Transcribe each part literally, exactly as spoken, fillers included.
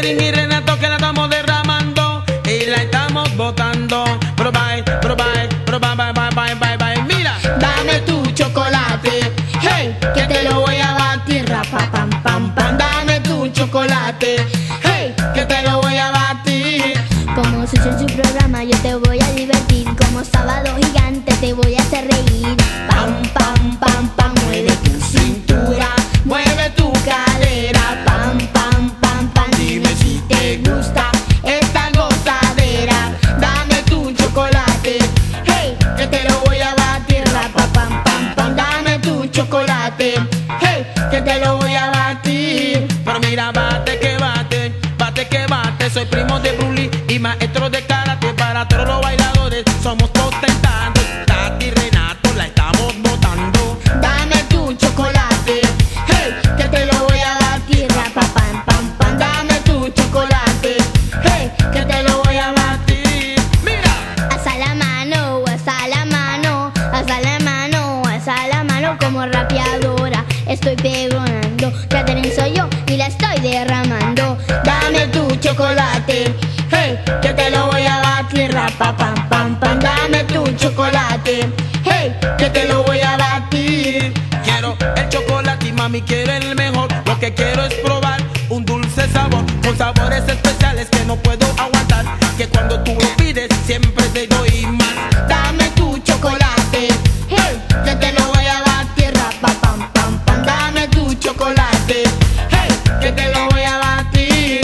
Catherine y Renato que la estamos derramando y la estamos botando. Pero bye, pero bye, pero bye, bye, bye, bye, bye, bye. Mira, Dame tu chocolate, hey, que te lo voy a batir, rapa, pam, pam, pam. Dame tu chocolate, hey, que te lo voy a batir. Como sucio en su programa yo te voy a divertir. Como sábado gigante te voy a hacer reír. Pam, pam, pam, pam, mueve tu cintura, mueve tu cadera. Pam, pam, pam, pam, dime si te gusta esta gozadera. Dame tu chocolate, hey, que te lo voy a batir, rapa, pam, pam, pam. Dame tu chocolate, hey, que te lo voy a batir. pero mira, bate que bate, bate que bate. Soy primo de Bruce Lee y maestro de karate. Para todos los bailadores somos potentados. Tati y Renato la estamos botando. Dame tu chocolate, hey, que te lo voy a batir, rapa, pam, pam, pam. Dame tu chocolate, hey, que te lo voy a batir. Mira, Alza la mano, alza la mano, alza la mano, alza la mano como rapeadora. Estoy pregonando, Catherine soy yo y la estoy derramando. Dame tu chocolate, hey, que te lo voy a batir, rapa, pam, pam, pam. Dame tu chocolate, hey, que te lo voy a batir. quiero el chocolate y mami quiere el mejor. Lo que quiero es probar un dulce sabor con sabores especiales que no puedo aguantar. Que cuando tú lo pides siempre te doy más. Dame tu chocolate, hey, que te lo voy a batir, rapa, pam, pam, pam. Dame tu chocolate, hey, que te lo voy a batir.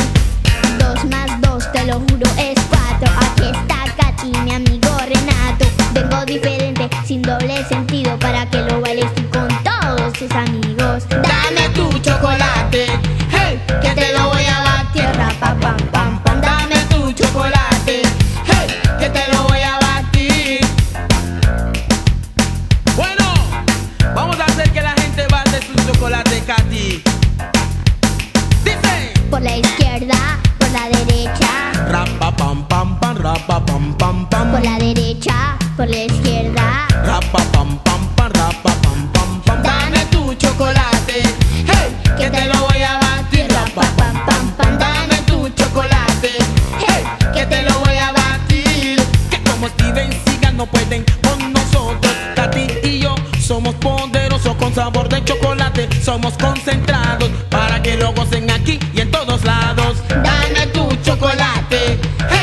Dos más dos, te lo juro, es cuatro. Aquí está Katy, mi amigo Renato. Vengo diferente, sin doble sentido, para que lo bailes tú con todos tus amigos. Dame tu chocolate, hey, que te lo voy a batir, rapa, pam, pam, pam. Dame tu chocolate, hey, que te lo voy a batir. Bueno, vamos a hacer que la gente bate su chocolate, Katy. Dice, Por la izquierda, por la derecha, rapa pam pam pam, rapa pam pam pam, por la derecha, por la izquierda. rapa pam pam pam, rapa pam pam pam. Dame tu chocolate, hey, que te lo voy a batir, rapa, pam, pam, pam. Dame tu chocolate, hey, que te lo voy a batir. Que como Steven Seagal no pueden con nosotros. Katy y yo somos poderosos con sabor de chocolate. Somos concentrados para que lo gocen aquí y en todos lados. Dame tu chocolate, hey.